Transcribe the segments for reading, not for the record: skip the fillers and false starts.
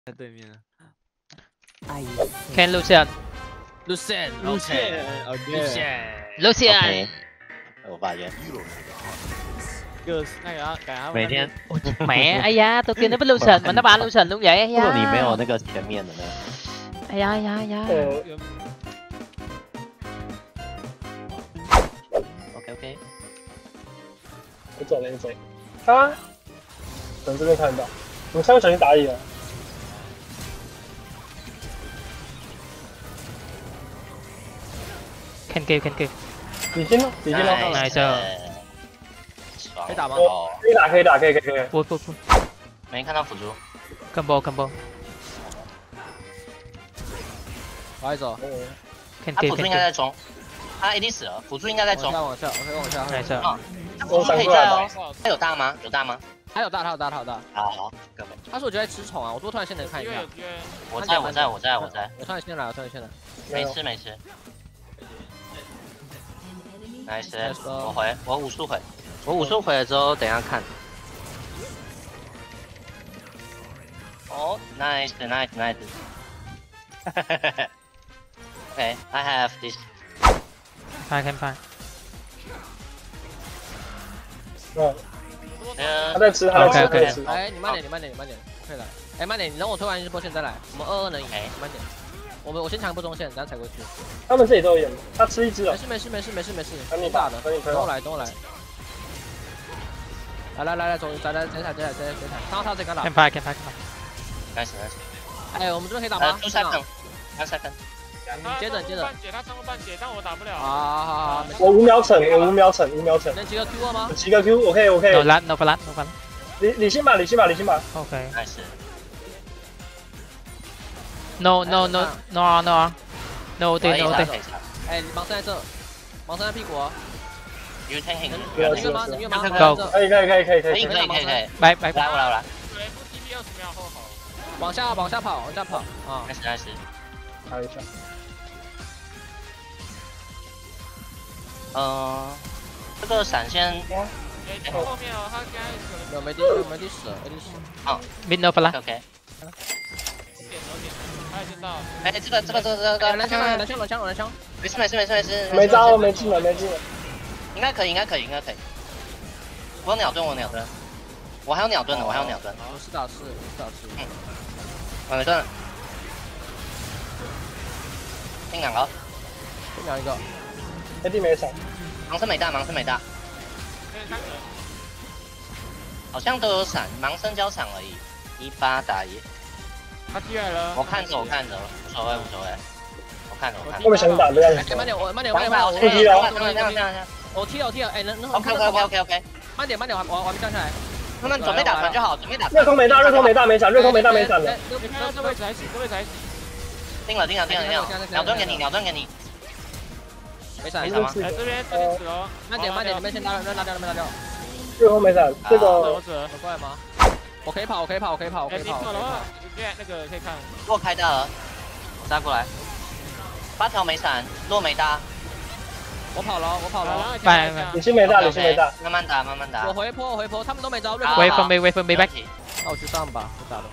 在对面。 哎 Can Lucian。 Lucian，OK，Lucian，Lucian。 我发现。 就是那个感觉每天mẹ ai da tôi kêu nó biết Lucian mà nó ban Lucian luôn vậy ai 如果你没 da 有那个前面的呢？ ai da ai da ai da OK OK， 我走了，你走。啊！从这边看到，我稍微小心打野了。 Can kill can kill。 李欣呢？李欣呢？ Nice。 可以打吗？ 可以打，可以打，可以。 不， 没看到辅助。 combo。 我还走。 Can 他 kill 辅助 can 应该 kill。 在中，他一定死了，辅助应该在中。 往下，OK，往下。 Nice。 他辅助可以在哦。他有大吗？有大吗？ 他有大。 好，各位。 他说我觉得在吃宠啊，我多突然先能看一下。 我在。 我突然先来。 没事。Nice， 我武术回。我武术回了之后，等一下看。哦 ，nice。Okay, I have this. Can find。 他在吃。 哎，你慢点，可以来。哎，慢点，你等我推完一波线再来，我们22能赢。慢点，我先抢一波中线，然后踩过去。 他们这里都有眼，他吃一只了。 没事， 等你大的， 等我来。来，走，再踩，他这个打。 Can find。 Nice。 哎，我们这边可以打吗 2 second。 接着。 他上过半血，但我打不了。 好， 我5秒惩。 能几个 Q 了吗？ 几个 Q， OK。 No flash。 理性吧。 OK。 Nice。 No ulti。 哎，盲僧在这，盲僧在屁股。 You tanking。 你越吗？ Go。 可以。 拜。 我来。 对，TP 20秒后好。 往下跑啊！ Nice。 看一下。 这个闪现。 后面哦，他刚才可能没地死。 好 Mid no flash。 OK。 点，他也知道。 哎，这个。 蓝枪。 没事。 没招，没进了。 应该可以。我有鸟盾。我还有鸟盾的。 我是打4。 我没盾。定2个。 先秒一个。 AD 没闪。 盲僧没大。好像都有闪，盲僧交闪而已。18打1。 他进来了。 我看着，无所谓。我看着。 我们想打这样子。 慢点， 我踢了。哎，能 OK。 慢点，我还没降下来。 他们准备打团就好， 热空没大没闪了。 你看到这位置还行。 定了。鸟盾给你。 没闪。 哎，这边死了。 慢点，你们先拉掉。 热空没闪，这个我走。 过来吗？我可以跑。 哎，你跑的话，那个可以看。 落开大了，我杀过来。8条没闪，落没大。 我跑了。 拜。 理性没大。 慢慢打。 我回坡，他们都没招。 Wait for me back。 那我去上吧，不打了。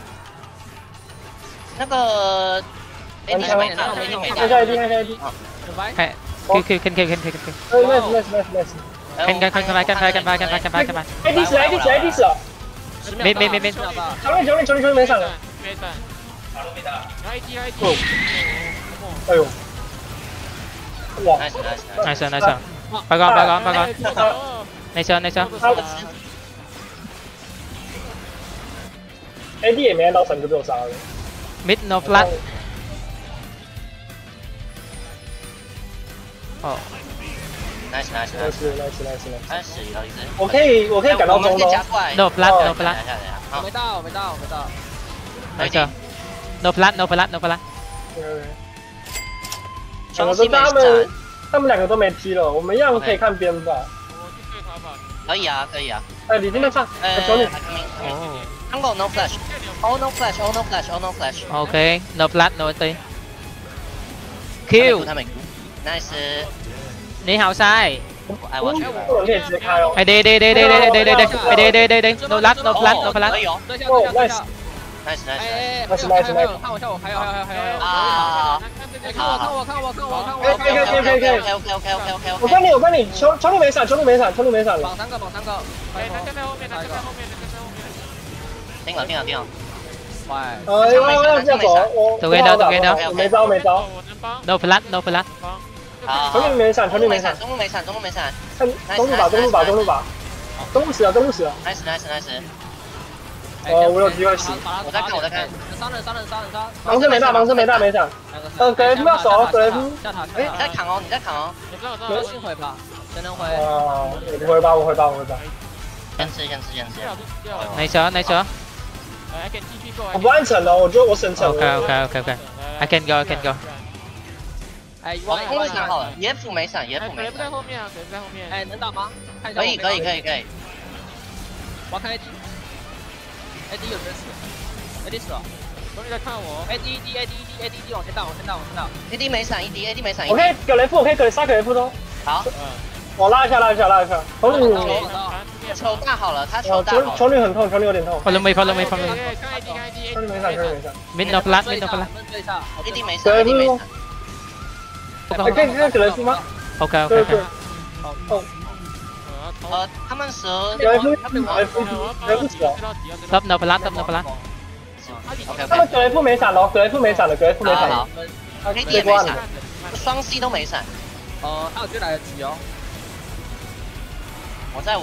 那个。哎，你没打。 看下 AD。 Can kill。 Nice。 Can find。 AD 死了。 Mid。 球没闪了。 没闪。还 AD。 哎呦。哇。 Nice。拜高。Nice。 AD 也没按到神就被我杀了。 Mid no flash。哦。 Nice。 开始有一只。 我可以赶到中路。 No flash。 我没到。 Nice。No flash。 雄心没闪。 他们2个都没踢了，我们一样可以看边吧。 我去对他吧。 可以啊。 哎，李金在上。求你。 Jungle no flash。All no flash。 OK。No flash no ulti。 Kill。 Nice。 你好晒。 哎，我去。 我可以直接开哦。 哎，对。No flash。 可以哦。 ，nice nice。 哎， 那是看我效果，还有啊！ 看我， 可以。 我跟你，球路没闪了。 绑三个， 哎，他站在后面，他站在后面。 定了。 喂， 我要走，我没招。 我能帮。 No flash no flash。 好。 球路没闪。 中路没闪。 中路吧。中路死了。 nice。 我有机会死。 我在看。 伤人。 盲僧没大没闪。格雷夫要守，格雷夫。 下塔。 哎，你在扛哦。 我知道。 先回吧，谁能回？ 我回吧。 先吃。 Nice。 I can 继续 go。 我不按层了，我觉得我省层。 OK。I can go。 哎， 我空闪好了，野辅没闪。 可在后面啊，可在后面。 哎，能打吗？ 可以。 我要看 AD 有人死 ，AD 死了。 兄弟在看我。 AD 往前倒。 AD 没闪，AD 没闪。 我可以格雷夫，杀格雷夫都。 好。 我拉一下。红女。 球大好了，他球大好了。 球女很痛，球女有点痛。 Follow me。 看 AD。 球女没闪。 Mid no flash。 AD 没闪。 可以看格雷夫吗 OK。 他们蛇。 格雷夫死了。 Top no flash。 他们格雷夫没闪了。 好。AD 也没闪，双 C 都没闪。 他有追来得及哦。 我在。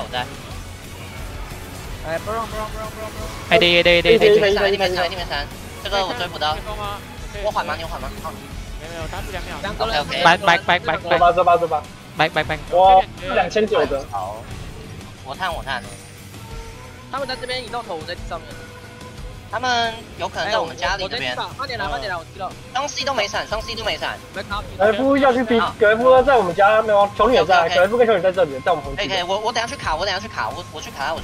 哎，不让。 AD。 没闪。这个我追不到。我缓吗？你缓吗？ 没有，单数2秒。 OK。 Back。 走吧。 Back。 我2900的。 好。我探。 他们在这边移动头，我在地上面。 他们有可能在我们家里这边。 慢点来，我知道。 双 C 都没闪。 格雷夫要去逼，格雷夫在我们家没有，球女也在，格雷夫跟球女在这里，在我们旁边。 可以，我等下去卡，我去卡他。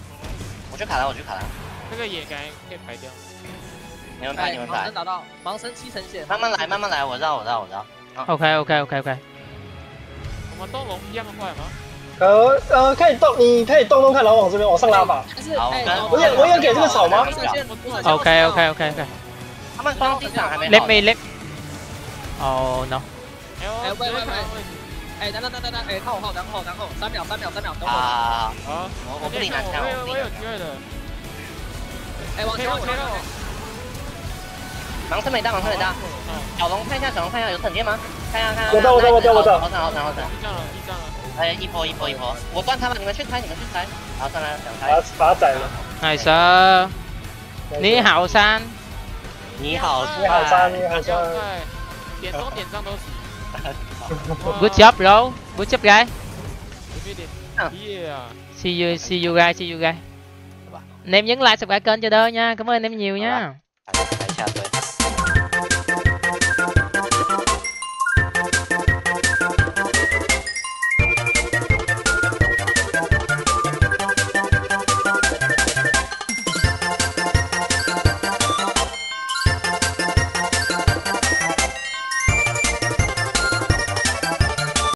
这个野该可以排掉。 你们排。 盲僧打到，盲僧7层血。 慢慢来，我绕。 OK。 我们动龙一样快吗？ 可以动，你可以动看，然后往上拉吧。 好， 我有给这个草吗 OK。 他们双 C 场还没。 Let me。Oh no。 喂，哎，等，哎，看我后，3秒，等我。 啊，我不理难看， 我有机会的。 哎，往前。 盲僧没大。小龙看一下，有惩戒吗？看。 我到。 好惨。 地上了。 哎，一波，我断他们，你们去猜。好，上来把他宰了。 Nice。你好山。 点中点上都死。 Good job bro. Good job guys. See you guys. Anh em nhấn like subscribe kênh cho đỡ nha. Cảm ơn anh em nhiều nha.